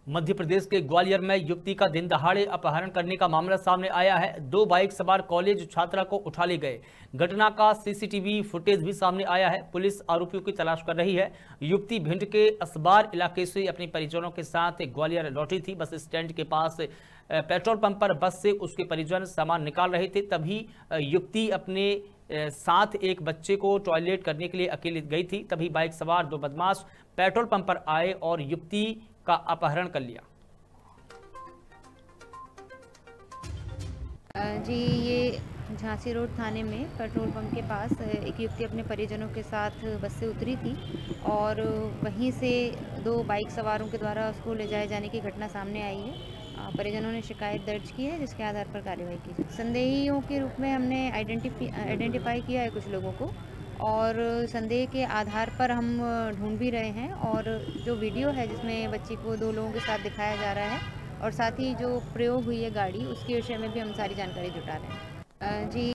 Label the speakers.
Speaker 1: मध्य प्रदेश के ग्वालियर में युवती का दिन दहाड़े अपहरण करने का मामला सामने आया है। 2 बाइक सवार कॉलेज छात्रा को उठा ले गए। घटना का सीसीटीवी फुटेज भी सामने आया है। पुलिस आरोपियों की तलाश कर रही है। युवती भिंड के असबार इलाके से अपने परिजनों के साथ ग्वालियर लौटी थी। बस स्टैंड के पास पेट्रोल पंप पर बस से उसके परिजन सामान निकाल रहे थे। तभी युवती अपने साथ एक बच्चे को टॉयलेट करने के लिए अकेले गई थी। तभी बाइक सवार 2 बदमाश पेट्रोल पंप पर आए और युवती का अपहरण कर लिया।
Speaker 2: जी, ये झांसी रोड थाने में पेट्रोल पंप के पास एक युवती अपने परिजनों के साथ बस से उतरी थी और वहीं से 2 बाइक सवारों के द्वारा उसको ले जाए जाने की घटना सामने आई है। परिजनों ने शिकायत दर्ज की है, जिसके आधार पर कार्रवाई की जाए। संदेहियों के रूप में हमने आइडेंटिफाई किया है कुछ लोगों को और संदेह के आधार पर हम ढूंढ भी रहे हैं। और जो वीडियो है जिसमें बच्ची को 2 लोगों के साथ दिखाया जा रहा है और साथ ही जो प्रयोग हुई है गाड़ी, उसके विषय में भी हम सारी जानकारी जुटा रहे हैं। जी।